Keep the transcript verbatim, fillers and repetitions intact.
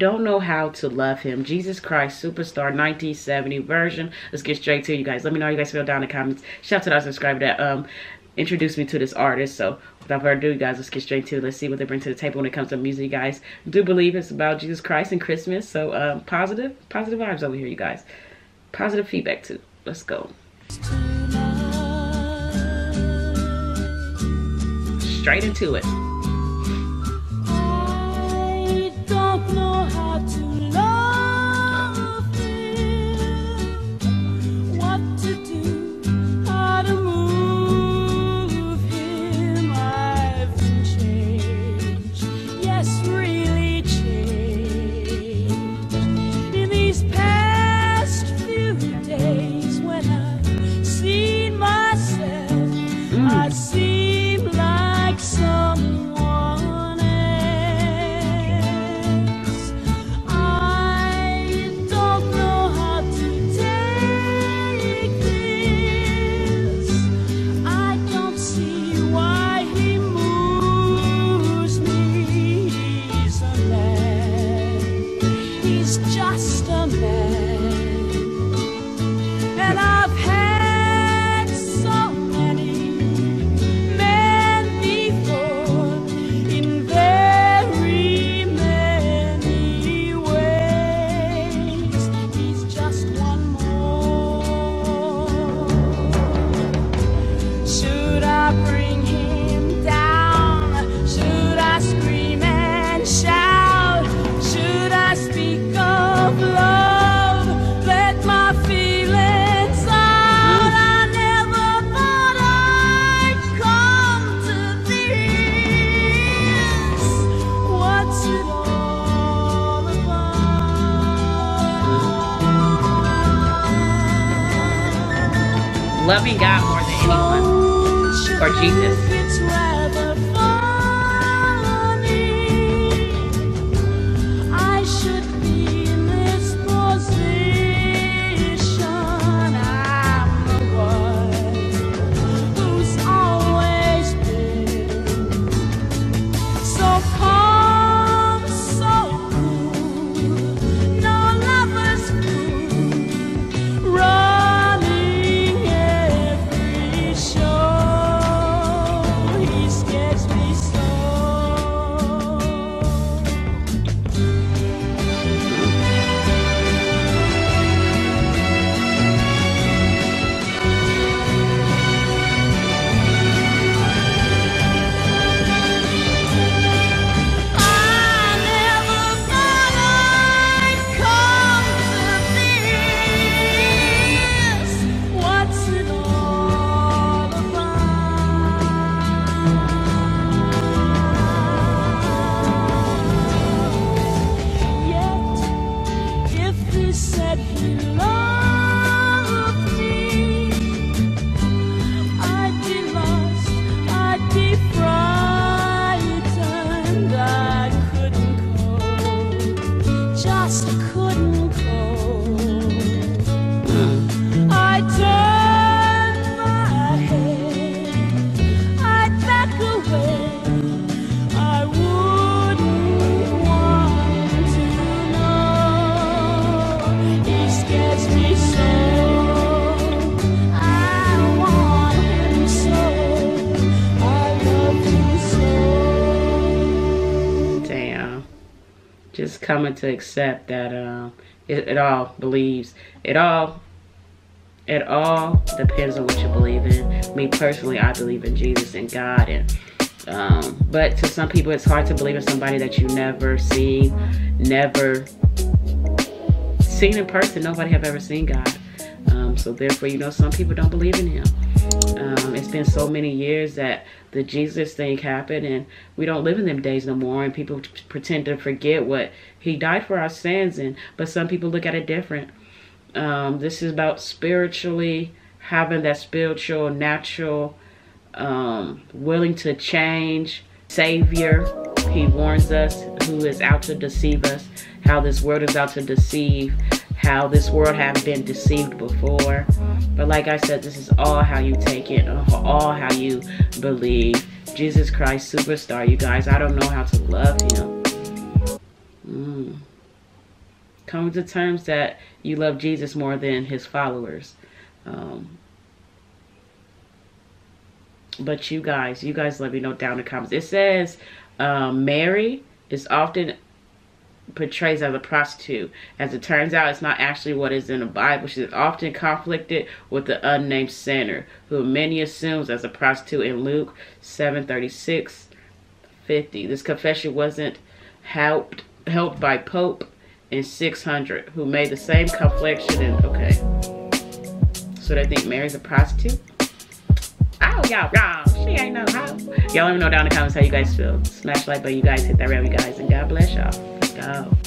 don't know how to love him. Jesus Christ Superstar nineteen seventy version. Let's get straight to you guys. Let me know how you guys feel down in the comments. Shout out to that subscriber that um introduced me to this artist. So without further ado, you guys, let's get straight to it. Let's see what they bring to the table when it comes to music. You guys do believe it's about Jesus Christ and Christmas. So um, positive, positive vibes over here, you guys. Positive feedback too. Let's go. Straight into it. I don't know how to love him, what to do, how to move him. I've been changed, yes, really changed in these past few days. When I've seen myself, mm. I seem like someone else. I don't know how to take this. I don't see why he moves me. He's a man, he's just a man, and I've had so many men before in very many ways. He's just one more. Should I bring him down? Should I scream and shout? Should I speak of love? Let my feelings out. I never thought I'd come to this. What's it all about? Loving God more than anyone. Or Jesus. It's rather funny. I should be in this position. I'm the one who's always been so calm, so cool, no lover's cool, running every show. He scares me so. I never thought I'd come to this. What's it all about? Yet, if he said he loved me, I'd be lost, I'd be frightened. I couldn't cope, just couldn't cope. I turned my head, I'd back away. I wouldn't want to know. He scares me so. I want him so. I love him so. Damn. Just coming to accept that um it, it all believes. It all it all depends on what you believe in. Me personally, I believe in Jesus and God, and um but to some people it's hard to believe in somebody that you never seen, never seen in person. Nobody have ever seen God. Um, so therefore, you know, some people don't believe in him. Um, it's been so many years that the Jesus thing happened, and we don't live in them days no more, and people pretend to forget what he died for our sins. And but some people look at it different. Um, this is about spiritually having that spiritual, natural, um, willing to change Savior. He warns us who is out to deceive us, how this world is out to deceive, how this world have been deceived before. But like I said, this is all how you take it, all how you believe. Jesus Christ Superstar, you guys. I don't know how to love him. Mm. Come to terms that you love Jesus more than his followers. Um, but you guys, you guys let me know down in the comments. It says um, Mary is often portrayed as a prostitute. As it turns out, it's not actually what is in the Bible. She is often conflicted with the unnamed sinner, who many assumes as a prostitute in Luke seven thirty-six fifty. This confession wasn't helped helped by Pope in six hundred, who made the same confliction. And okay, so they think Mary's a prostitute. Oh, y'all, y'all, she ain't no hoe. Y'all let me know down in the comments how you guys feel. Smash the like button, you guys. Hit that red, you guys, and God bless y'all. Let's go.